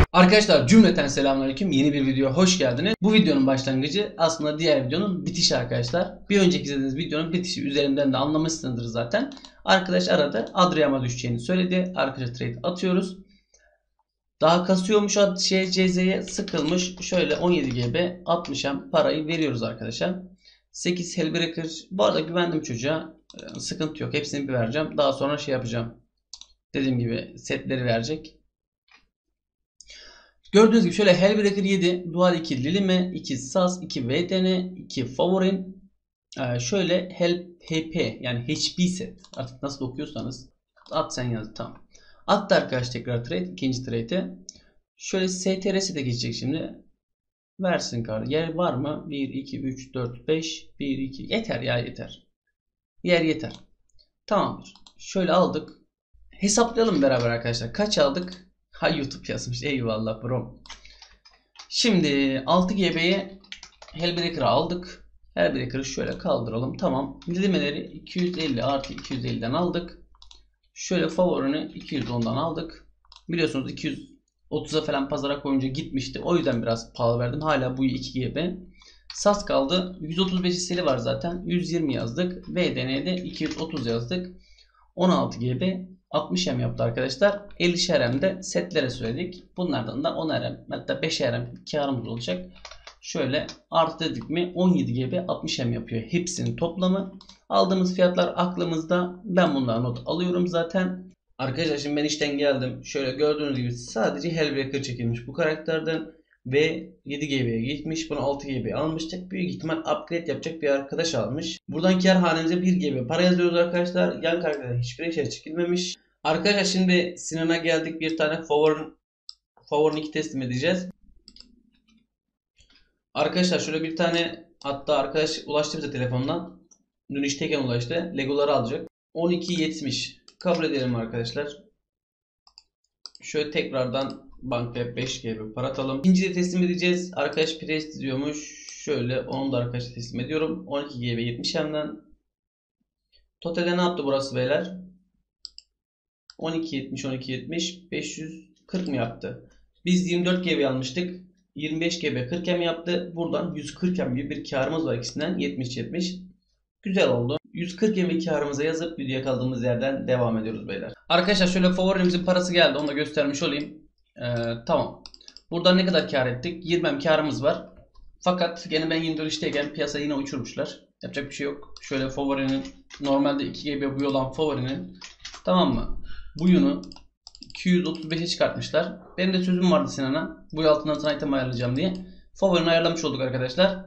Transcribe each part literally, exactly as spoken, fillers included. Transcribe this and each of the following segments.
Arkadaşlar cümleten selamünaleyküm. Yeni bir videoya hoş geldiniz. Bu videonun başlangıcı aslında diğer videonun bitişi arkadaşlar. Bir önceki izlediğiniz videonun bitişi üzerinden de anlamışsınızdır zaten. Arkadaş aradı. Adriam'a düşeceğini söyledi. Arkadaşa trade atıyoruz. Daha kasıyormuş şey C Z'ye sıkılmış. Şöyle on yedi G B altmış M parayı veriyoruz arkadaşa. sekiz Hellbreaker. Bu arada güvendim çocuğa. Sıkıntı yok. Hepsini bir vereceğim. Daha sonra şey yapacağım. Dediğim gibi setleri verecek. Gördüğünüz gibi şöyle Hellbreaker yedi, Dual iki Lilime, iki Saz, iki V D N, iki Favorin, ee, şöyle Hell H P yani H P set artık nasıl okuyorsanız at sen yaz tamam. Attı arkadaş tekrar trade ikinci trade'e. Şöyle S T R'si de geçecek şimdi. Versin kartı. Yer var mı? bir, iki, üç, dört, beş, bir, iki. Yeter ya yeter. Yer yeter. Tamamdır. Şöyle aldık. Hesaplayalım beraber arkadaşlar. Kaç aldık? Ha YouTube yazmış. Eyvallah bro. Şimdi altı G B'ye Hellbreaker'ı aldık. Hellbreaker'ı şöyle kaldıralım. Tamam. Dilimleri iki yüz elli artı iki yüz elliden aldık. Şöyle favorini iki yüz ondan aldık. Biliyorsunuz iki yüz otuza falan pazara koyunca gitmişti. O yüzden biraz pahalı verdim. Hala bu iki G B. Sas kaldı. yüz otuz beş hisseli var zaten. yüz yirmi yazdık. V D N'de iki yüz otuz yazdık. on altı G B altmış M yaptı arkadaşlar. ellişer M'de setlere söyledik. Bunlardan da onar M hatta beşer M karımız olacak. Şöyle artı dedik mi on yedi G B altmış M yapıyor. Hepsinin toplamı. Aldığımız fiyatlar aklımızda. Ben bunları not alıyorum zaten. Arkadaşlar şimdi ben işten geldim. Şöyle gördüğünüz gibi sadece Hellbreaker çekilmiş bu karakterden. Ve yedi G B'ye gitmiş. Bunu altı G B'ye almıştık. Büyük ihtimal upgrade yapacak bir arkadaş almış. Buradan kar hanemize bir G B para yazıyoruz arkadaşlar. Yan karakterden hiçbir işe çekilmemiş. Arkadaşlar şimdi Sinan'a geldik. Bir tane favorin favorin iki teslim edeceğiz. Arkadaşlar şöyle bir tane hatta arkadaş ulaştı bize telefondan. Dün işteyken ulaştı. Legoları alacak. on iki yetmiş. Kabul edelim arkadaşlar. Şöyle tekrardan bankaya beş G B para atalım. İkinciyi teslim edeceğiz. Arkadaş Priest diyormuş. Şöyle onu da arkadaşa teslim ediyorum. on iki G B yetmiş M'den. Totalde ne yaptı burası beyler? on iki yetmiş on iki yetmiş beş yüz kırk mı yaptı? Biz yirmi dört G B almıştık. yirmi beş G B kırk M yaptı. Buradan yüz kırk M gibi bir karımız var ikisinden. yetmiş yetmiş. Güzel oldu. yüz kırk M karımıza yazıp videoya kaldığımız yerden devam ediyoruz beyler. Arkadaşlar şöyle favorimizin parası geldi. Onu da göstermiş olayım. Ee, tamam. Buradan ne kadar kar ettik? yirmi M karımız var. Fakat gene ben yirmi dört işteyken piyasa yine uçurmuşlar. Yapacak bir şey yok. Şöyle favorinin normalde iki G B buyu olan favorinin tamam mı? Buyunu iki yüz otuz beşe çıkartmışlar. Benim de sözüm vardı Sinan'a. Buyu altından sana item ayarlayacağım diye. Favorini ayarlamış olduk arkadaşlar.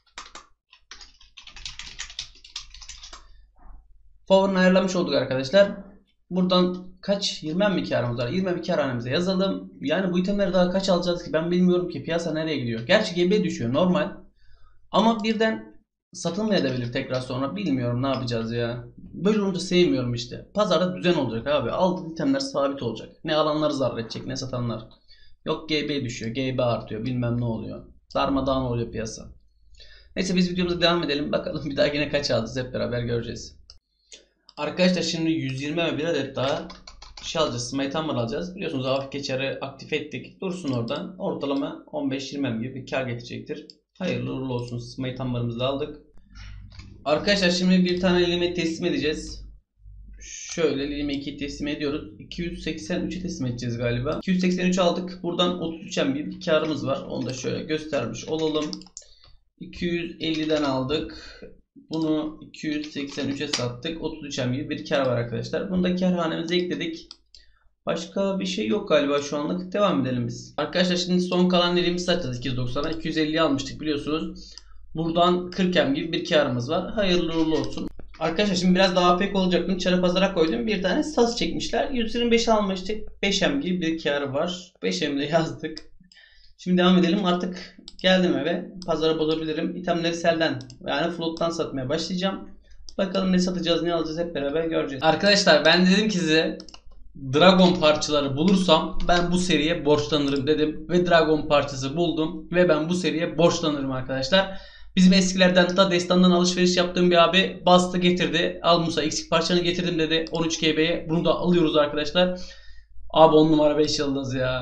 Favorini ayarlamış olduk arkadaşlar. Buradan kaç? yirmi mi karımız var? yirmi mi kar hanemize yazalım. Yani bu itemleri daha kaç alacağız ki? Ben bilmiyorum ki piyasa nereye gidiyor. Gerçi G B düşüyor normal. Ama birden satılmayabilir tekrar sonra. Bilmiyorum ne yapacağız ya. Böyle olunca sevmiyorum işte. Pazarda düzen olacak abi. Aldığın itemler sabit olacak. Ne alanları zarar edecek ne satanlar. Yok G B düşüyor. G B artıyor. Bilmem ne oluyor. Darmadağın oluyor piyasa. Neyse biz videomuza devam edelim. Bakalım bir daha yine kaç alacağız hep beraber göreceğiz. Arkadaşlar şimdi yüz yirmi bir adet daha şey alacağız. Smite Hammer alacağız. Biliyorsunuz hafif geçeri aktif ettik. Dursun oradan. Ortalama on beş yirmi gibi bir kar getirecektir. Hayırlı uğurlu olsun. Smite Hammer'ımızı da aldık. Arkadaşlar şimdi bir tane Lilime teslim edeceğiz. Şöyle Lilime ikiyi teslim ediyoruz. iki yüz seksen üçe teslim edeceğiz galiba. iki yüz seksen üç aldık. Buradan otuz üç M gibi bir karımız var. Onu da şöyle göstermiş olalım. iki yüz elliden aldık. Bunu iki yüz seksen üçe sattık. otuz üç M gibi bir kar var arkadaşlar. Bunu da kar hanemize ekledik. Başka bir şey yok galiba şu anlık. Devam edelim biz. Arkadaşlar şimdi son kalan elimizi satacağız iki yüz doksana. iki yüz elliye almıştık biliyorsunuz. Buradan kırk M gibi bir karımız var. Hayırlı uğurlu olsun. Arkadaşlar şimdi biraz daha pek olacaktım. Çarı pazara koydum. Bir tane sas çekmişler. yüz yirmi beş almıştık. beş M gibi bir karı var. beş M'de yazdık. Şimdi devam edelim. Artık geldim eve. Pazara bozabilirim. İtemleri selden yani float'tan satmaya başlayacağım. Bakalım ne satacağız ne alacağız hep beraber göreceğiz. Arkadaşlar ben dedim ki size Dragon parçaları bulursam ben bu seriye borçlanırım dedim. Ve Dragon parçası buldum. Ve ben bu seriye borçlanırım arkadaşlar. Bizim eskilerden da destandan alışveriş yaptığım bir abi bastı getirdi. Al Musa eksik parçanı getirdim dedi. on üç G B'ye bunu da alıyoruz arkadaşlar. Abi on numara beş yıldız ya.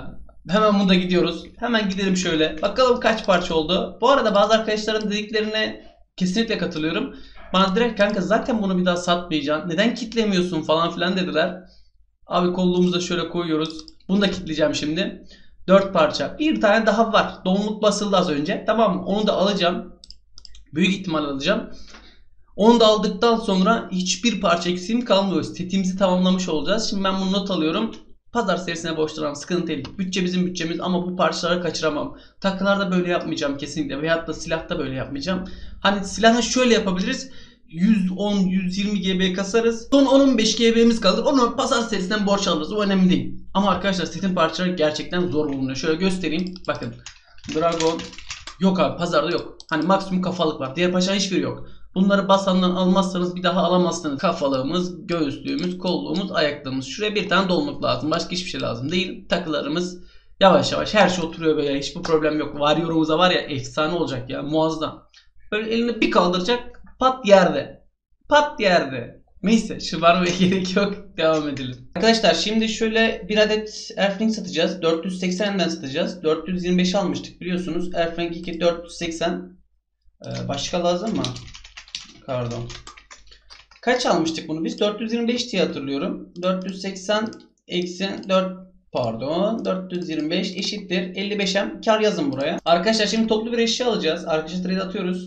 Hemen bunu da gidiyoruz. Hemen gidelim şöyle. Bakalım kaç parça oldu. Bu arada bazı arkadaşların dediklerine kesinlikle katılıyorum. Bana direkt kanka zaten bunu bir daha satmayacaksın. Neden kitlemiyorsun falan filan dediler. Abi kolluğumuza şöyle koyuyoruz. Bunu da kitleyeceğim şimdi. dört parça. Bir tane daha var. Donluk basıldı az önce. Tamam mı? Onu da alacağım. Büyük ihtimal alacağım. Onu da aldıktan sonra hiçbir parça eksiğim kalmıyor. Setimizi tamamlamış olacağız. Şimdi ben bunu not alıyorum. Pazar serisine borçlanmam. Sıkıntı değil. Bütçe bizim bütçemiz ama bu parçaları kaçıramam. Takılarda böyle yapmayacağım kesinlikle. Veyahut da silahta böyle yapmayacağım. Hani silahı şöyle yapabiliriz. yüz on yüz yirmi G B kasarız. Son on on beş G B'miz kalır. Onu pazar serisinden borç alırız. O önemli değil. Ama arkadaşlar setin parçaları gerçekten zor bulunuyor. Şöyle göstereyim. Bakın. Dragon. Yok abi pazarda yok. Hani maksimum kafalık var. Diğer parça hiçbiri yok. Bunları basandan almazsanız bir daha alamazsınız. Kafalığımız, göğüslüğümüz, kolluğumuz, ayaklığımız. Şuraya bir tane dolmak lazım. Başka hiçbir şey lazım değil. Takılarımız yavaş yavaş her şey oturuyor böyle. Hiçbir problem yok. Warrior'umuza var ya efsane olacak ya. Muazzam. Böyle elini bir kaldıracak. Pat yerde. Pat yerde. Neyse şımarmaya gerek yok. Devam edelim. Arkadaşlar şimdi şöyle bir adet Earthling satacağız. dört yüz seksenden satacağız. dört yüz yirmi beş almıştık biliyorsunuz. Earthling iki dört yüz seksen. Ee, başka lazım mı? Pardon. Kaç almıştık bunu biz? dört yüz yirmi beş diye hatırlıyorum. dört yüz seksen eksi dört pardon dört yüz yirmi beş eşittir elli beş em kar yazın buraya. Arkadaşlar şimdi toplu bir eşya alacağız. Arkadaşlar trade atıyoruz.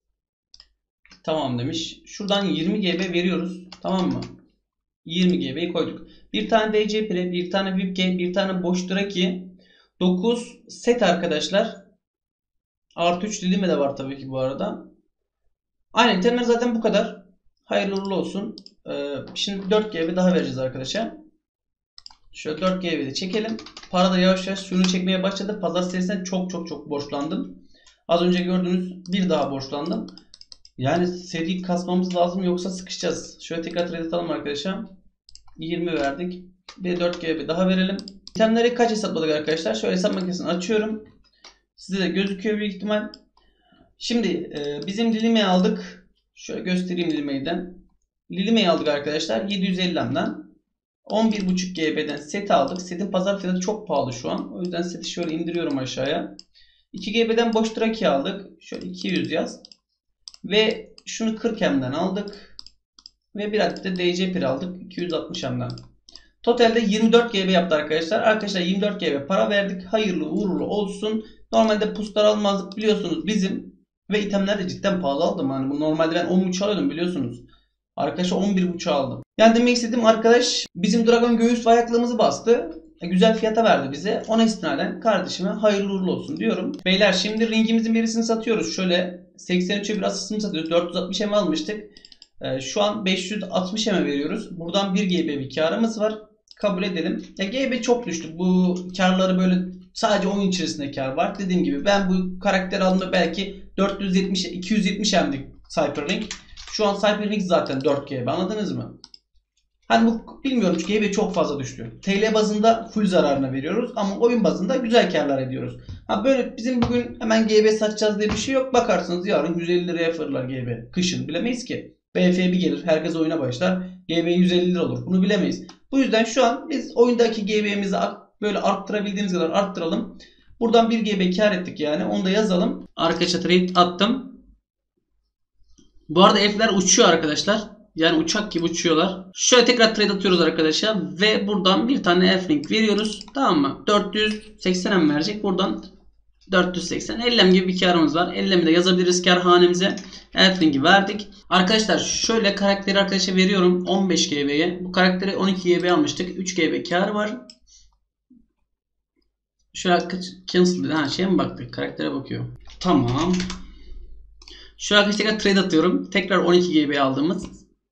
Tamam demiş. Şuradan yirmi G B veriyoruz. Tamam mı? yirmi G B'yi koyduk. Bir tane D C Pre, bir tane V I P G, bir tane boş Draki. dokuz set arkadaşlar. Artı üç dilime de var tabii ki bu arada. Aynen itemler zaten bu kadar. Hayırlı uğurlu olsun. Ee, şimdi dört G B daha vereceğiz arkadaşlar. Şöyle dört G B'de çekelim. Para da yavaş yavaş suyunu çekmeye başladı. Pazar serisinden çok çok çok borçlandım. Az önce gördüğünüz bir daha borçlandım. Yani seri kasmamız lazım yoksa sıkışacağız. Şöyle tekrar trade atalım arkadaşlar. yirmi verdik. Bir dört G B daha verelim. İtemleri kaç hesapladık arkadaşlar? Şöyle hesap makinesini açıyorum. Size de gözüküyor büyük ihtimal. Şimdi e, bizim Lilime'yi aldık. Şöyle göstereyim Lilime'den. Lilime'yi aldık arkadaşlar. yedi yüz elli emden. on bir buçuk G B'den set aldık. Setin pazar fiyatı çok pahalı şu an. O yüzden seti şöyle indiriyorum aşağıya. iki G B'den boş Draki aldık. Şöyle iki yüz yaz. Ve şunu kırk emden aldık. Ve bir adet de D C Pre aldık. iki yüz altmış emden. Totalde yirmi dört G B yaptı arkadaşlar. Arkadaşlar yirmi dört G B para verdik. Hayırlı uğurlu olsun. Normalde puslar almazdık biliyorsunuz bizim. Ve itemler de cidden pahalı aldım. Hani bu normalde ben on buçuk alıyordum biliyorsunuz. Arkadaşlar on bir buçuk aldım. Yani demek istediğim arkadaş bizim Dragon göğüs ve ayaklığımızı bastı. E, güzel fiyata verdi bize. Ona istinaden kardeşime hayırlı uğurlu olsun diyorum. Beyler şimdi ringimizin birisini satıyoruz. Şöyle seksen üçe bir asısını satıyoruz. dört yüz altmış em almıştık. E, şu an beş yüz altmış em veriyoruz. Buradan bir G B bir karımız var. Kabul edelim. Ya G B çok düştü. Bu karları böyle sadece oyun içerisinde kar var. Dediğim gibi ben bu karakter aldığımda belki dört yüz yetmiş iki yüz yetmiş em'lik Cyberlink. Şu an Cyberlink zaten dört G B anladınız mı? Hani bu bilmiyorum çünkü G B çok fazla düştü. T L bazında full zararına veriyoruz ama oyun bazında güzel karlar ediyoruz. Ha böyle bizim bugün hemen G B satacağız diye bir şey yok. Bakarsınız yarın yüz elli liraya fırlar G B. Kışın bilemeyiz ki. B F bir gelir herkes oyuna başlar. G B yüz elli lira olur. Bunu bilemeyiz. Bu yüzden şu an biz oyundaki G B'mizi böyle arttırabildiğimiz kadar arttıralım. Buradan bir G B kar ettik yani. Onu da yazalım. Arkadaşlar trade attım. Bu arada F'ler uçuyor arkadaşlar. Yani uçak gibi uçuyorlar. Şöyle tekrar trade atıyoruz arkadaşlar. Ve buradan bir tane Earthling veriyoruz. Tamam mı? dört yüz seksen em verecek. Buradan dört yüz seksen. elli em gibi bir karımız var. elli em'i de yazabiliriz kar hanemize. Earthling'i verdik. Arkadaşlar şöyle karakteri arkadaşa veriyorum. on beş G B'ye. Bu karakteri on iki G B almıştık. üç G B karı var. Şöyle cancel. Ha şeye mi baktık? Karaktere bakıyor. Tamam. Şu arkadaşlar tekrar trade atıyorum. Tekrar on iki G B aldığımız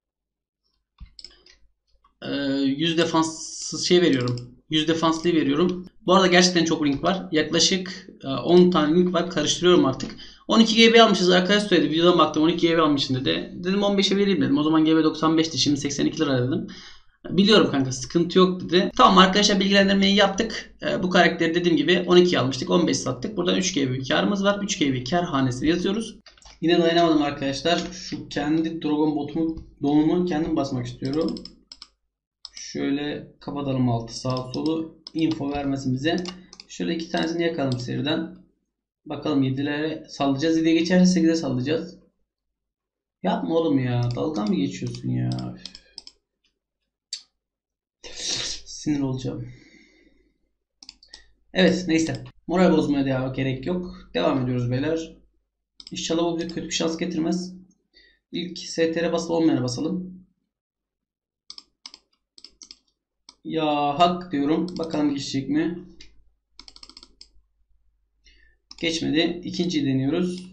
ee, yüz defanssız şey veriyorum. yüz defanslı veriyorum. Bu arada gerçekten çok link var. Yaklaşık on tane link var. Karıştırıyorum artık. on iki G B almışız. Arkadaş söyledi. Videodan baktım on iki G B almışsın dedi. Dedim on beşe vereyim dedim. O zaman G B doksan beşti. Şimdi seksen iki lira dedim. Biliyorum kanka sıkıntı yok dedi. Tamam arkadaşlar bilgilendirmeyi yaptık. Ee, bu karakteri dediğim gibi on iki almıştık. on beş sattık. Buradan üç G B karımız var. üç G B kar hanesini yazıyoruz. Yine dayanamadım arkadaşlar. Şu kendi Dragon botumu donumu kendim basmak istiyorum. Şöyle kapatalım altı sağ solu info vermesin bize. Şöyle iki tanesini yakalım seriden. Bakalım yedilere sallayacağız. yediye geçerse sekize sallayacağız. Yapma oğlum ya. Dalga mı geçiyorsun ya? Sinir olacağım. Evet neyse. Moral bozmaya devam gerek yok. Devam ediyoruz beyler. İnşallah bu bir kötü bir şans getirmez. İlk S T R basılı olmayana basalım. Ya hak diyorum. Bakalım geçecek mi? Geçmedi. İkinciyi deniyoruz.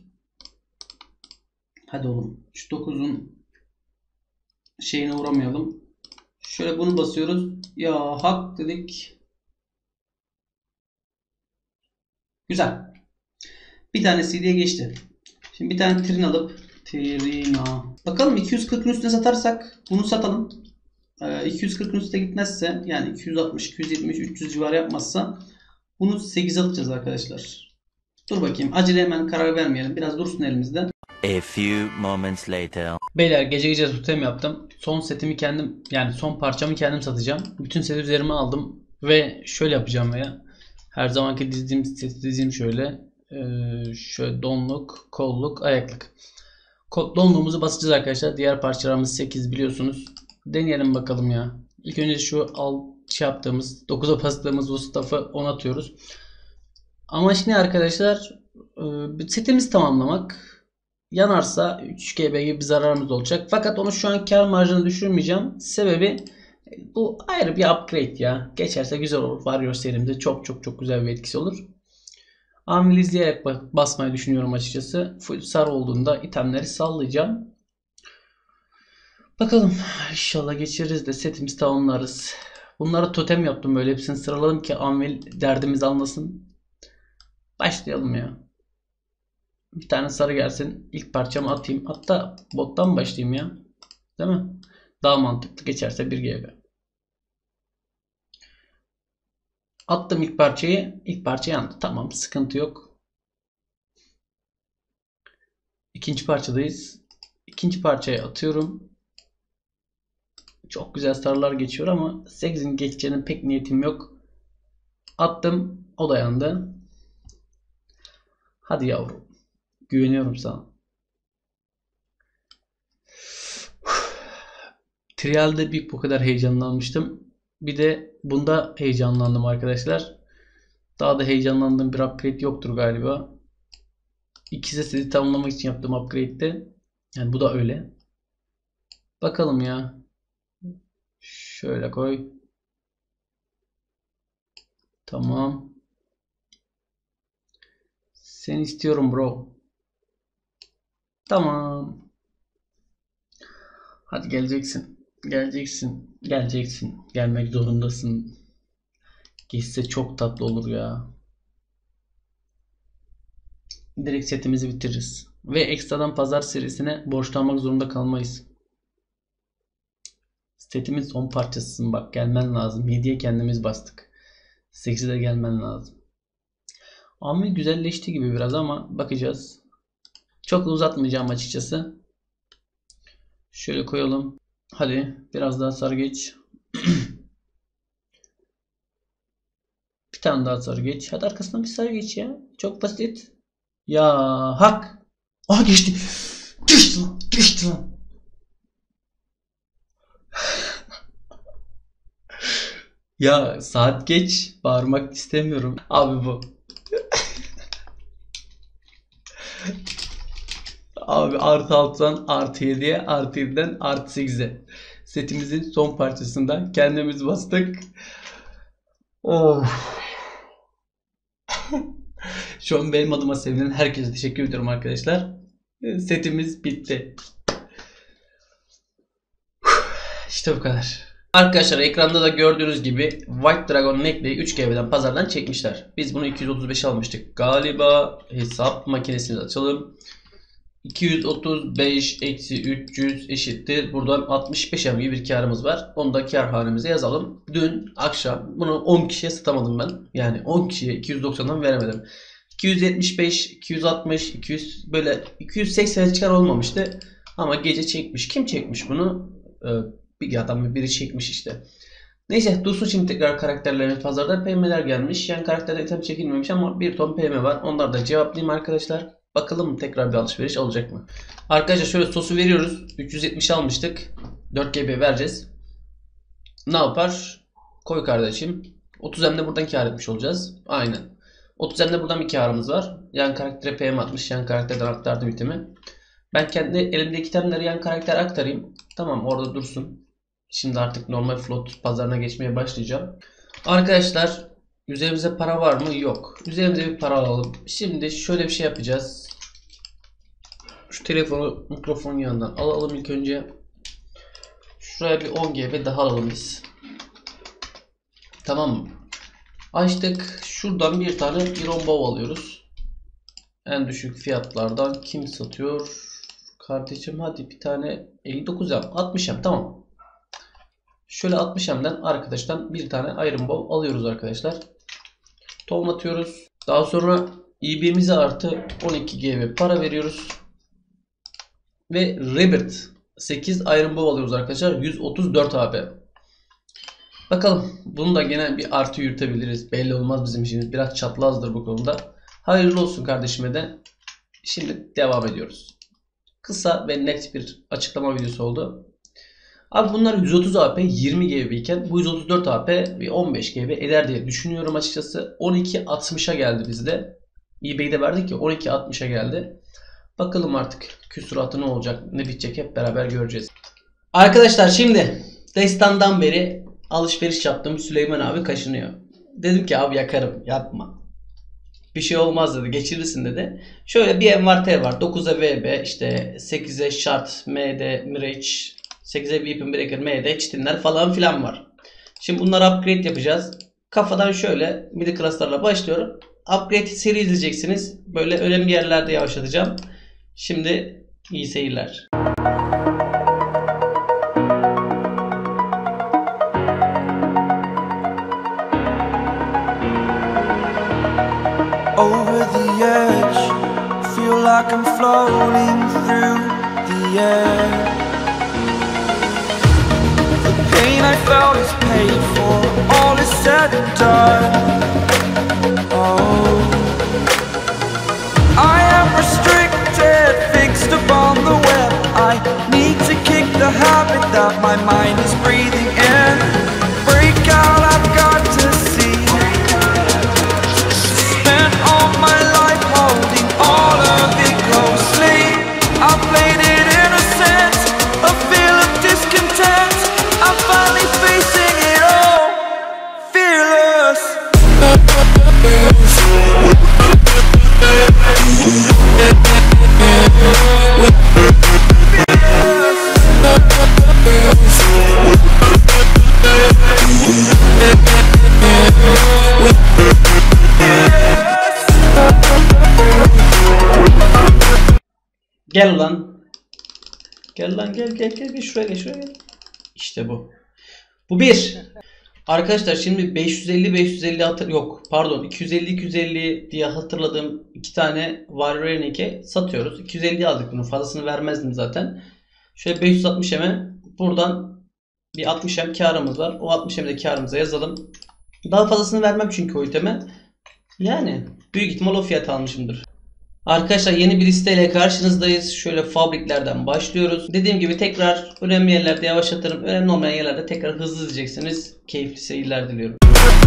Hadi oğlum. Şu dokuzun şeyine uğramayalım. Şöyle bunu basıyoruz. Ya hak dedik. Güzel. Bir tane C D'ye geçti. Şimdi bir tane trin alıp Trina. Bakalım iki yüz kırkın üstüne satarsak bunu satalım. Ee, iki yüz kırkın üstüne gitmezse yani iki yüz altmış, iki yüz yetmiş, üç yüz civarı yapmazsa bunu sekize atacağız arkadaşlar. Dur bakayım. Acele hemen karar vermeyelim. Biraz dursun elimizde. A few moments later. Beyler gece gece tutem yaptım. Son setimi kendim yani son parçamı kendim satacağım. Bütün seti üzerime aldım ve şöyle yapacağım veya her zamanki dizdiğim seti dizeyim şöyle. Ee, şöyle donluk, kolluk, ayaklık. Donluğumuzu basacağız arkadaşlar. Diğer parçalarımız sekiz biliyorsunuz. Deneyelim bakalım ya. İlk önce şu al şey yaptığımız dokuza bastığımız bu staff'ı on atıyoruz. Amaç ne arkadaşlar? Ee, setimizi tamamlamak. Yanarsa üç G B gibi bir zararımız olacak. Fakat onu şu an kar marjını düşürmeyeceğim. Sebebi bu ayrı bir upgrade ya. Geçerse güzel olur. Warrior serimde çok çok çok güzel bir etkisi olur. Anvil izleyerek basmayı düşünüyorum açıkçası. Full sarı olduğunda itemleri sallayacağım. Bakalım. İnşallah geçiririz de setimizi tamamlarız. Bunlara totem yaptım böyle. Hepsini sıraladım ki Anvil derdimiz anlasın. Başlayalım ya. Bir tane sarı gelsin. İlk parçamı atayım. Hatta bottan başlayayım ya. Değil mi? Daha mantıklı. Geçerse bir G B. Attım ilk parçayı. İlk parça yandı. Tamam. Sıkıntı yok. İkinci parçadayız. İkinci parçayı atıyorum. Çok güzel sarılar geçiyor ama sekizin geçeceğine pek niyetim yok. Attım. O da yandı. Hadi yavrum. Güveniyorum sana. Trial'de bir bu kadar heyecanlanmıştım. Bir de bunda heyecanlandım arkadaşlar. Daha da heyecanlandığım bir upgrade yoktur galiba. İkisi sizi tamamlamak için yaptığım upgrade'de. Yani bu da öyle. Bakalım ya. Şöyle koy. Tamam. Seni istiyorum bro. Tamam. Hadi geleceksin. Geleceksin. Geleceksin. Gelmek zorundasın. Geçse çok tatlı olur ya. Direkt setimizi bitiririz. Ve ekstradan pazar serisine borçlanmak zorunda kalmayız. Setimin son parçasısın bak gelmen lazım. yediye kendimiz bastık. sekize de gelmen lazım. Amil güzelleşti gibi biraz ama bakacağız. Çok uzatmayacağım açıkçası. Şöyle koyalım. Hadi biraz daha sarı geç. Bir tane daha sarı geç. Hadi arkasından bir sarı geç ya. Çok basit. Ya hak. Aha geçti. Geçti lan. Geçti lan. Ya saat geç. Bağırmak istemiyorum. Abi bu. Abi artı altıdan artı yediye artı yediden artı sekize. Setimizin son parçasında kendimiz bastık. Of. Şu an benim adıma sevinen herkese teşekkür ediyorum arkadaşlar. Setimiz bitti. İşte bu kadar. Arkadaşlar ekranda da gördüğünüz gibi White Dragon Necklace'i üç G B'den pazardan çekmişler. Biz bunu iki yüz otuz beş almıştık. Galiba hesap makinesini açalım. iki yüz otuz beş eksi üç yüz eşittir. Buradan altmış beş gibi bir karımız var. Onu da kar hanemize yazalım. Dün akşam bunu on kişiye satamadım ben. Yani on kişiye iki yüz doksandan veremedim. iki yüz yetmiş beş, iki yüz altmış, iki yüz böyle iki yüz seksen çıkar olmamıştı. Ama gece çekmiş. Kim çekmiş bunu? Ee, bir adam biri çekmiş işte. Neyse dursun şimdi tekrar karakterlerimiz pazarda. P M'ler gelmiş. Yani karakterden item çekilmemiş ama bir ton P M var. Onları da cevaplayayım arkadaşlar. Bakalım tekrar bir alışveriş olacak mı? Arkadaşlar şöyle sosu veriyoruz. üç yüz yetmiş almıştık. dört G B vereceğiz. Ne yapar? Koy kardeşim. otuz M'de buradan kar etmiş olacağız. Aynen. otuz M'de buradan bir karımız var. Yan karaktere P M atmış. Yan karakterden aktardım itemi. Ben kendi elimdeki itemleri yan karaktere aktarayım. Tamam orada dursun. Şimdi artık normal float pazarına geçmeye başlayacağım. Arkadaşlar üzerimize para var mı? Yok. Üzerimize bir para alalım. Şimdi şöyle bir şey yapacağız. Şu telefonu mikrofonun yanından alalım ilk önce. Şuraya bir on G B daha alalım biz. Tamam mı? Açtık. Şuradan bir tane Iron Bow alıyoruz. En düşük fiyatlardan kim satıyor? Kardeşim hadi bir tane elli dokuz M, altmış M tamam. Şöyle altmış M'den arkadaştan bir tane Iron Bow alıyoruz arkadaşlar. Tohum atıyoruz. Daha sonra E B'mize artı on iki G B para veriyoruz. Ve Rebirth sekiz Iron Bow alıyoruz arkadaşlar. yüz otuz dört A P. Bakalım bunu da gene bir artı yürütebiliriz. Belli olmaz bizim işimiz. Biraz çatlazdır bu konuda. Hayırlı olsun kardeşime de. Şimdi devam ediyoruz. Kısa ve net bir açıklama videosu oldu. Abi bunlar yüz otuz A P yirmi G B iken bu yüz otuz dört A P bir on beş G B eder diye düşünüyorum açıkçası. on iki altmışa geldi bizde. eBay'de verdik ya on iki altmışa geldi. Bakalım artık küsuratı ne olacak ne bitecek hep beraber göreceğiz. Arkadaşlar şimdi destandan beri alışveriş yaptım. Süleyman abi kaşınıyor. Dedim ki abi yakarım yapma. Bir şey olmaz dedi. Geçirirsin dedi. Şöyle bir envanter var. dokuza V B, işte sekize Shard, M D, Mirage, sekize Weapon Breaker, M D, Çitinler falan filan var. Şimdi bunları upgrade yapacağız. Kafadan şöyle midi class'larla başlıyorum. Upgrade seri izleyeceksiniz. Böyle önemli yerlerde yavaşlatacağım. Şimdi iyi seyirler. Over the edge, feel like I'm floating through the air. The pain I felt is paid for, all is said and done. Oh, I am restricted, fixed upon the web. I need to kick the habit that my mind is breathing in. Break out, I've got to see. My life holding all of it closely. I played it innocent, a feel of discontent. I'm finally facing it all, fearless. Gel lan. Gel lan gel gel gel. Şuraya gel şuraya gel. İşte bu. Bu bir. Arkadaşlar şimdi beş yüz elli beş yüz elli hatır yok pardon iki yüz elli iki yüz elli diye hatırladığım iki tane Warrenike satıyoruz. iki yüz elli aldık bunu. Fazlasını vermezdim zaten. Şöyle beş yüz altmış M'e buradan bir altmış M karımız var. O altmış M'de karımıza yazalım. Daha fazlasını vermem çünkü o iteme. Yani büyük ihtimal o fiyat almışımdır. Arkadaşlar yeni bir listeyle karşınızdayız. Şöyle fabriklerden başlıyoruz. Dediğim gibi tekrar önemli yerlerde yavaşlatırım. Önemli olmayan yerlerde tekrar hızlı izleyeceksiniz. Keyifli seyirler diliyorum.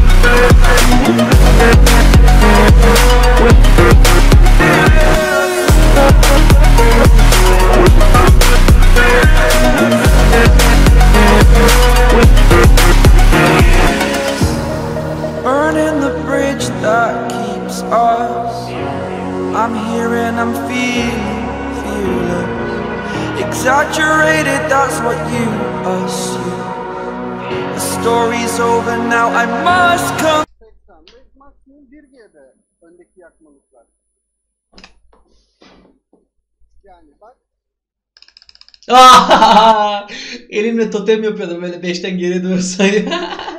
Burning the bridge that keeps us. I'm here and I'm feeling fearless. Exaggerated, that's what you assume. The story's over now, I must come. Maksimum bir G B öndeki yakmalıklar. Yani bak. Elimle totem yapıyordum böyle beşten geri doğru sayı.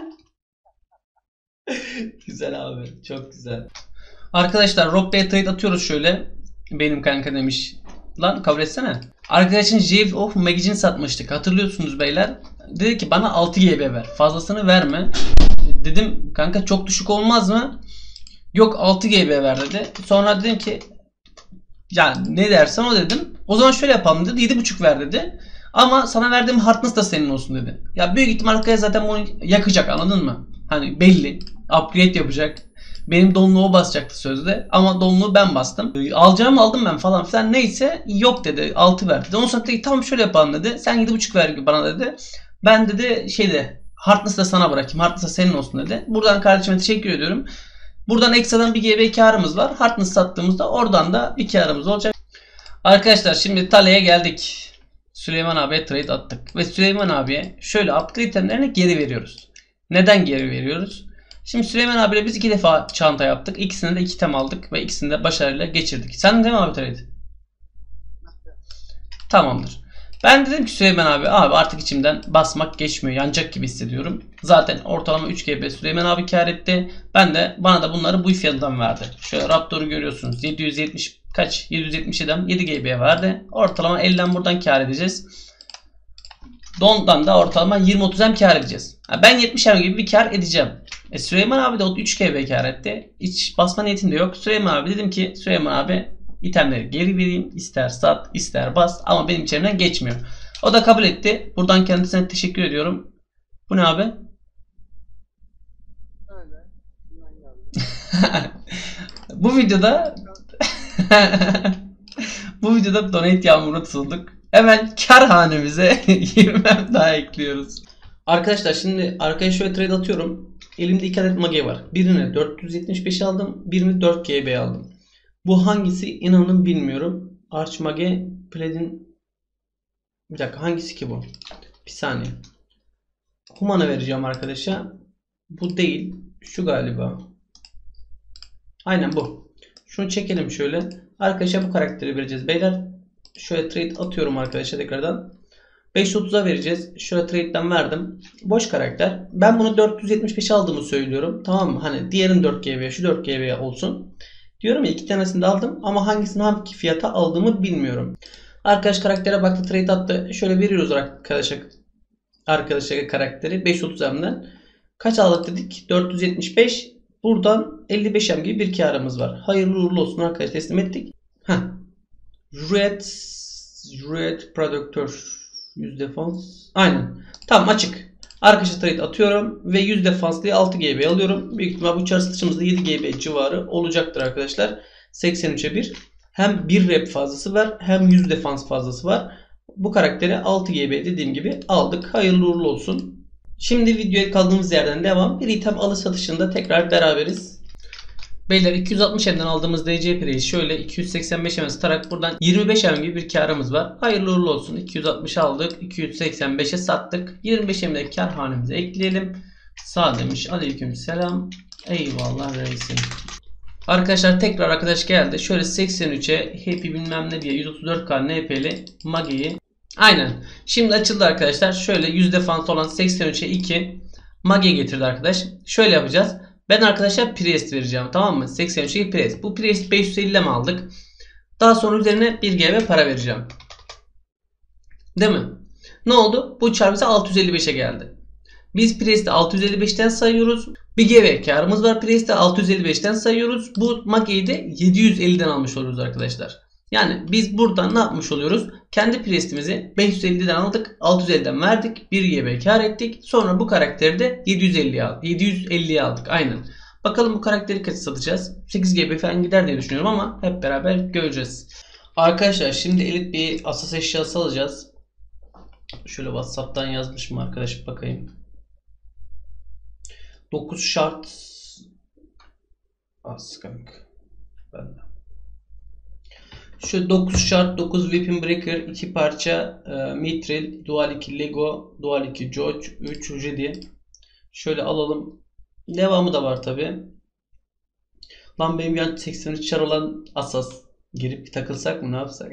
Güzel abi, çok güzel. Arkadaşlar Rock'ta trade atıyoruz şöyle. Benim kanka demiş. Lan kabul etsene. Arkadaşın Jave of Magician satmıştık. Hatırlıyorsunuz beyler. dedi ki bana altı G B ver. Fazlasını verme. Dedim kanka çok düşük olmaz mı? Yok altı G B ver dedi. Sonra dedim ki yani ne dersen o dedim. O zaman şöyle yapalım dedi. yedi buçuk ver dedi. Ama sana verdiğim hardness da senin olsun dedi. Ya büyük ihtimal arkaya zaten bunu yakacak, anladın mı? Hani belli. Upgrade yapacak. Benim donluğu basacaktı sözde. Ama donluğu ben bastım. Alacağımı aldım ben falan filan. Neyse yok dedi. altı ver dedi. Ondan sonra dedi tamam şöyle yapalım dedi. Sen yedi buçuk ver bana dedi. Ben dedi şeyde hardness da sana bırakayım. Hardness da senin olsun dedi. Buradan kardeşime teşekkür ediyorum. Buradan ekstradan bir G B karımız var. Hardness sattığımızda oradan da bir karımız olacak. Arkadaşlar şimdi Tale'ye geldik. Süleyman abiye trade attık. Ve Süleyman abiye şöyle upgrade itemlerini geri veriyoruz. Neden geri veriyoruz? Şimdi Süleyman abiyle biz iki defa çanta yaptık. İkisinde de iki item aldık. Ve ikisini de başarıyla geçirdik. Sen değil mi abi trade? Tamamdır. Ben dedim ki Süleyman abi abi artık içimden basmak geçmiyor. Yanacak gibi hissediyorum. Zaten ortalama üç G B Süleyman abi kar etti. Ben de bana da bunları bu fiyatından verdi. Şöyle Raptor'u görüyorsunuz. yedi yüz yetmiş kaç? yedi yüz yetmiş'den yedi G B verdi. Ortalama elden buradan kar edeceğiz. Don'dan da ortalama yirmi otuz M kar edeceğiz. Ben yetmiş M gibi bir kar edeceğim. E Süleyman abi de üç G B kar etti. Hiç basma niyetim de yok. Süleyman abi dedim ki Süleyman abi itemleri geri vereyim. İster sat ister bas ama benim içerimden geçmiyor. O da kabul etti. Buradan kendisine teşekkür ediyorum. Bu ne abi? Öyle. Bu videoda bu videoda donate yağmuruna tutulduk. Hemen kar hanemize yirmi daha ekliyoruz. Arkadaşlar şimdi arkaya şöyle trade atıyorum. Elimde iki adet mage var. Birini dört yüz yetmiş beş aldım. Birini dört G B aldım. Bu hangisi inanın bilmiyorum. Arch Mage Platin. Bir dakika hangisi ki bu? Bir saniye. Human'a vereceğim arkadaşa. Bu değil. Şu galiba. Aynen bu. Şunu çekelim şöyle. Arkadaşa bu karakteri vereceğiz beyler. Şöyle trade atıyorum arkadaşa tekrardan. beş yüz otuza vereceğiz. Şöyle trade'den verdim. Boş karakter. Ben bunu dört yüz yetmiş beş aldığımı söylüyorum. Tamam mı? Hani diğerin dört G B, şu dört G B olsun. Diyorum ya iki tanesini de aldım ama hangisini hangi fiyata aldığımı bilmiyorum. Arkadaş karaktere baktı, trade attı. Şöyle veriyoruz arkadaşa arkadaşa karakteri beş yüz otuz M'den. Kaç aldık dedik? dört yüz yetmiş beş. Buradan elli beş M gibi bir karımız var. Hayırlı uğurlu olsun arkadaş, teslim ettik. Heh. Red Red Predator yüz defans. Aynen. Tamam açık. Arkadaşa trade atıyorum ve yüz defanslı altı G B alıyorum. Büyük ihtimal bu çar satışımızda yedi G B civarı olacaktır arkadaşlar. seksen üçe bir. Hem bir rep fazlası var hem yüz defans fazlası var. Bu karaktere altı G B dediğim gibi aldık. Hayırlı uğurlu olsun. Şimdi videoya kaldığımız yerden devam. Bir item alış satışında tekrar beraberiz. Beyler iki yüz altmış M'den aldığımız D C Pre'yi şöyle iki yüz seksen beş M'e satarak buradan yirmi beş M gibi bir karımız var. Hayırlı uğurlu olsun. iki yüz altmış aldık. iki yüz seksen beşe sattık. yirmi beş M'de kar hanemize ekleyelim. Sağ demiş. Aleyküm selam. Eyvallah reisim. Arkadaşlar tekrar arkadaş geldi. Şöyle seksen üçe happy bilmem ne diye yüz otuz dört K N P'li Mage'yi. Aynen. Şimdi açıldı arkadaşlar. Şöyle yüz defans olan seksen üçe iki Mage getirdi arkadaş. Şöyle yapacağız. Ben arkadaşlar Priest vereceğim, tamam mı? seksen üçe Priest. Bu Priest beş yüz elli mi aldık? Daha sonra üzerine bir G B para vereceğim. Değil mi? Ne oldu? Bu çar bize altı yüz elli beşe geldi. Biz Priest'i altı yüz elli beşten sayıyoruz. Bir G B karımız var. Priest'i altı yüz elli beşten sayıyoruz. Bu Mage'yi de yedi yüz elliden almış oluyoruz arkadaşlar. Yani biz buradan ne yapmış oluyoruz? Kendi Priest'imizi beş yüz elliden aldık. altı yüz elliden verdik. bir G B kar ettik. Sonra bu karakteri de yedi yüz elliye aldık. yedi yüz elliye aldık. Aynen. Bakalım bu karakteri kaç satacağız? sekiz G B falan gider diye düşünüyorum ama hep beraber göreceğiz. Arkadaşlar şimdi elit bir asas eşyası alacağız. Şöyle WhatsApp'tan yazmışım arkadaş, bakayım. dokuz şart. Az kanka. Bende. Şu dokuz şart, dokuz Weapon Breaker, iki parça e, Mithril, Dual iki Lego, Dual iki George, üç Jedi. Şöyle alalım. Devamı da var tabi. Lan benim yan seksen üç çar olan asas. Girip takılsak mı, ne yapsak?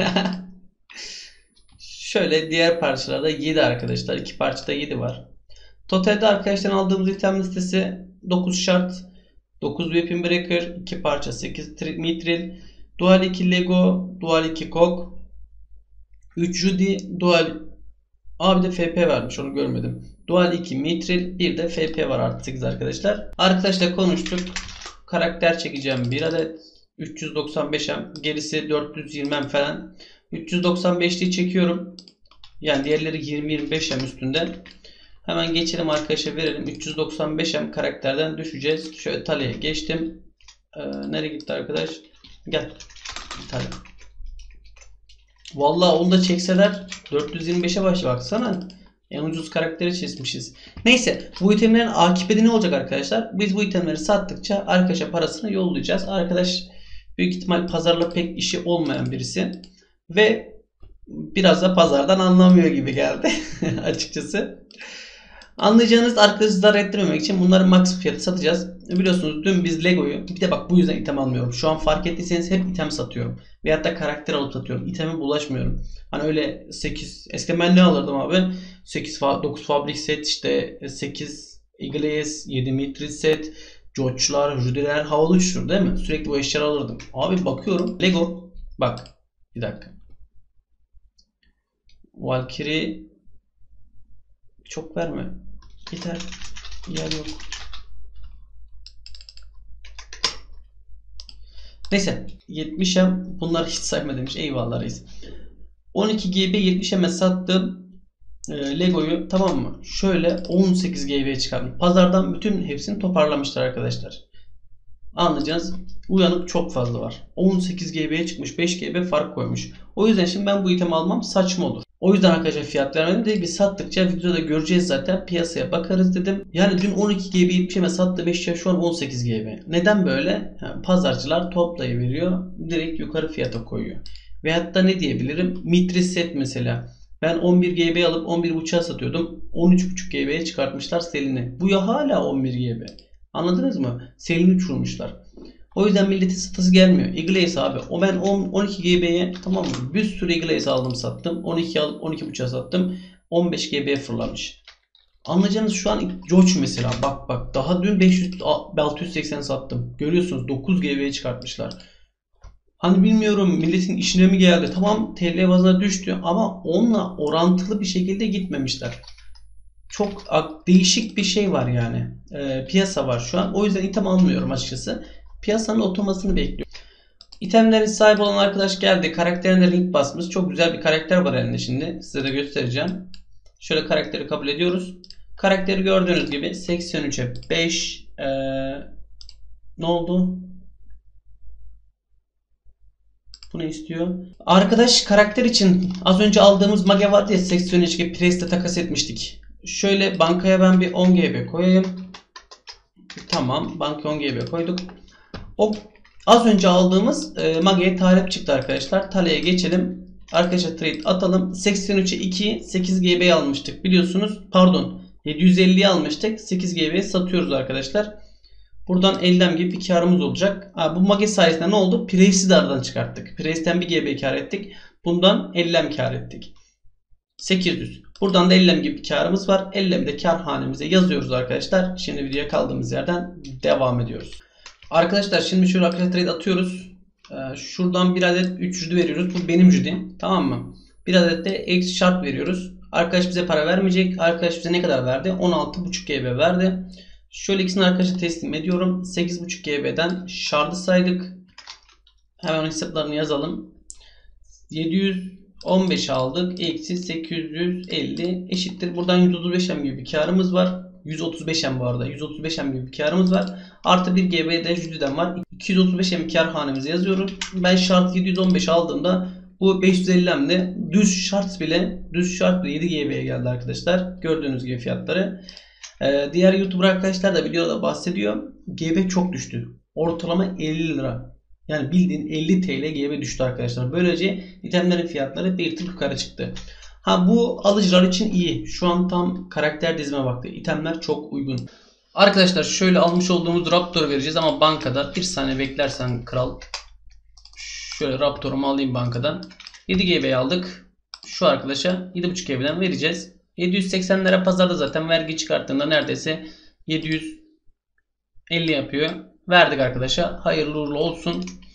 Şöyle diğer parçalarda yedi arkadaşlar. iki parçada yedi var. Totalde arkadaşlar aldığımız item listesi dokuz şart, dokuz Weapon Breaker, iki parça sekiz Mithril, Dual iki Lego, Dual iki Kok, üç Judy, Dual Aa, bir de F P varmış, onu görmedim. Dual iki Mithril, bir de F P var artı sekiz arkadaşlar. Arkadaşla konuştuk. Karakter çekeceğim bir adet. üç yüz doksan beş M, gerisi dört yüz yirmi M falan. üç yüz doksan beşliği çekiyorum. Yani diğerleri yirmi yirmi beş M üstünde. Hemen geçelim arkadaşa, verelim. üç yüz doksan beş M karakterden düşeceğiz. Şöyle Talya'ya geçtim. Ee, nereye gitti arkadaş? Gel. Talya. Vallahi onu da çekseler dört yüz yirmi beşe baş baksana. En ucuz karakteri çizmişiz. Neyse, bu itemlerin akıbeti ne olacak arkadaşlar? Biz bu itemleri sattıkça arkadaşa parasını yollayacağız. Arkadaş büyük ihtimal pazarla pek işi olmayan birisi. Ve biraz da pazardan anlamıyor gibi geldi açıkçası. Anlayacağınız, arkadaşı zarar ettirmemek için bunları max fiyatı satacağız. Biliyorsunuz dün biz Lego'yu, bir de bak bu yüzden item almıyorum. Şu an fark ettiyseniz hep item satıyorum. Veyahut da karakter alıp satıyorum. İteme bulaşmıyorum. Hani öyle sekiz, eskiden ben ne alırdım abi? sekiz dokuz Fabric set, işte sekiz Iglees, yedi Mithril set, Joch'lar, Rudy'ler havalı uçuşur değil mi? Sürekli bu eşyaları alırdım. Abi bakıyorum Lego, bak bir dakika. Valkyrie çok verme. Yeter. Yer yok. Neyse. yetmiş M. Bunları hiç sayma demiş. Eyvallah reis. on iki G B yetmiş M'e sattım. E, Lego'yu, tamam mı? Şöyle on sekiz G B'ye çıkardım. Pazardan bütün hepsini toparlamışlar arkadaşlar. Anlayacağınız, uyanık çok fazla var. on sekiz G B'ye çıkmış. beş G B fark koymuş. O yüzden şimdi ben bu itemi almam saçma olur. O yüzden arkadaşlar fiyat vermedim de, biz sattıkça videoda göreceğiz zaten, piyasaya bakarız dedim. Yani dün on iki G B yetmiş M'e sattığım eşya şu an on sekiz G B. Neden böyle? Yani pazarcılar toplayıveriyor, direkt yukarı fiyata koyuyor. Veyahut da ne diyebilirim? Mithril set mesela. Ben on bir G B alıp on bir buçuğa satıyordum. on üç buçuk G B'ye çıkartmışlar Selin'i. Bu ya hala on bir G B. Anladınız mı? Selin'i uçurmuşlar. O yüzden milletin satası gelmiyor. Iglees abi. O ben on iki G B'ye, tamam mı? Bir sürü Iglees aldım sattım. on iki alıp on iki buçuğa sattım. on beş G B'ye fırlamış. Anlayacağınız şu an Joch mesela. Bak bak. Daha dün beş yüz altı yüz seksen sattım. Görüyorsunuz dokuz G B'ye çıkartmışlar. Hani bilmiyorum milletin işine mi geldi? Tamam, T L bazına düştü ama onunla orantılı bir şekilde gitmemişler. Çok değişik bir şey var yani. E, piyasa var şu an. O yüzden item almıyorum açıkçası. Piyasanın oturmasını bekliyorum. İtemlerin sahibi olan arkadaş geldi. Karakterine link basmış. Çok güzel bir karakter var elinde şimdi. Size de göstereceğim. Şöyle karakteri kabul ediyoruz. Karakteri gördüğünüz gibi seksen üçe beş. Ee, ne oldu? Bu ne istiyor? Arkadaş karakter için az önce aldığımız mage vardı ya, seksen üç gibi Priest'e takas etmiştik. Şöyle bankaya ben bir on G B koyayım. Tamam, bankaya on G B koyduk. O az önce aldığımız e, Mage'ye talep çıktı arkadaşlar. Talya'ya geçelim. Arkadaşlar trade atalım. seksen üçe iki, sekiz G B'ye almıştık biliyorsunuz. Pardon, yedi yüz elliye almıştık. sekiz G B'ye satıyoruz arkadaşlar. Buradan elli M gibi bir karımız olacak. Ha, bu Mage sayesinde ne oldu? Price'i de aradan çıkarttık. Price'ten bir G B kar ettik. Bundan elli M kar ettik. sekiz yüz. Buradan da elli M gibi bir karımız var. elli M'de kar hanemize yazıyoruz arkadaşlar. Şimdi videoya kaldığımız yerden devam ediyoruz. Arkadaşlar şimdi şöyle arkadaşlar trade atıyoruz. Ee, şuradan bir adet üç Judy veriyoruz. Bu benim Judy. Tamam mı? Bir adet de X şart veriyoruz. Arkadaş bize para vermeyecek. Arkadaş bize ne kadar verdi? on altı buçuk G B verdi. Şöyle ikisini arkadaşa teslim ediyorum. sekiz buçuk G B'den şartı saydık. Hemen hesaplarını yazalım. yedi yüz on beş aldık. Eksi sekiz yüz elli eşittir. Buradan yüz otuz beş M gibi bir karımız var. yüz otuz beş M bu arada. yüz otuz beş M gibi bir karımız var. Artı bir G B'de Judy'den var. iki yüz otuz beş M kar hanemize yazıyoruz. Ben şart yedi yüz on beş aldığımda bu beş yüz elli M'de düz şart bile düz şart bile yedi G B'ye geldi arkadaşlar. Gördüğünüz gibi fiyatları. Ee, diğer YouTuber arkadaşlar da videoda bahsediyor. G B çok düştü. Ortalama elli lira. Yani bildiğin elli TL G B düştü arkadaşlar. Böylece itemlerin fiyatları bir tık yukarı çıktı. Ha, bu alıcılar için iyi. Şu an tam karakter dizime vakti. İtemler çok uygun. Arkadaşlar şöyle almış olduğumuz Raptor'u vereceğiz ama bankada. Bir saniye beklersen kral. Şöyle Raptor'umu alayım bankadan. yedi G B'yi aldık. Şu arkadaşa yedi buçuk G B'den vereceğiz. yedi yüz seksen lira pazarda zaten vergi çıkarttığında neredeyse yedi yüz elli yapıyor. Verdik arkadaşa. Hayırlı uğurlu olsun.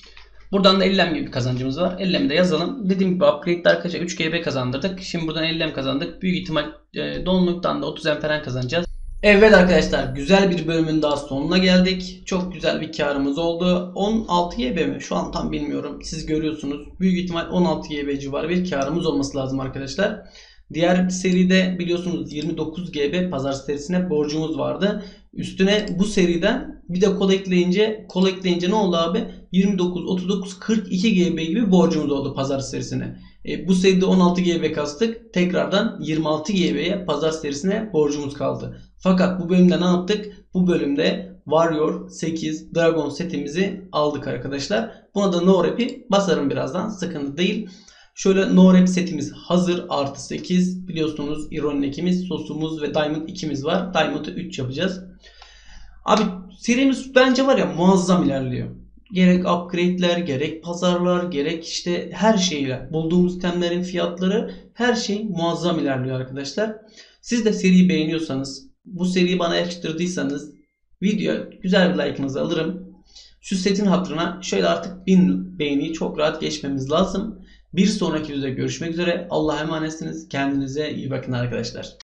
Buradan da elli M gibi kazancımız var. elli M'i de yazalım. Dediğim gibi upgrade'de arkadaşlar üç G B kazandırdık. Şimdi buradan elli M kazandık. Büyük ihtimal e, donluktan da otuz M falan kazanacağız. Evet arkadaşlar, güzel bir bölümün daha sonuna geldik. Çok güzel bir karımız oldu. on altı G B mi? Şu an tam bilmiyorum. Siz görüyorsunuz. Büyük ihtimal on altı G B civarı bir karımız olması lazım arkadaşlar. Diğer seride biliyorsunuz yirmi dokuz G B pazar serisine borcumuz vardı. Üstüne bu seriden bir de kol ekleyince kol ekleyince ne oldu abi? yirmi dokuz, otuz dokuz, kırk iki G B gibi borcumuz oldu pazar serisine. E, bu seride on altı G B kastık. Tekrardan yirmi altı G B'ye pazar serisine borcumuz kaldı. Fakat bu bölümde ne yaptık? Bu bölümde Warrior sekiz Dragon setimizi aldık arkadaşlar. Buna da no rap'i basarım birazdan. Sıkıntı değil. Şöyle no rap setimiz hazır. Artı sekiz. Biliyorsunuz Iron ekimiz, sosumuz ve Diamond ikimiz var. Diamond'ı üç yapacağız. Abi serimiz bence var ya muazzam ilerliyor. Gerek upgrade'ler, gerek pazarlar, gerek işte her şeyle. Bulduğumuz itemlerin fiyatları, her şey muazzam ilerliyor arkadaşlar. Siz de seriyi beğeniyorsanız, bu seriyi bana yakıştırdıysanız videoya güzel bir like'ınızı alırım. Şu setin hatırına şöyle artık bin beğeniyi çok rahat geçmemiz lazım. Bir sonraki videoda görüşmek üzere. Allah'a emanetsiniz. Kendinize iyi bakın arkadaşlar.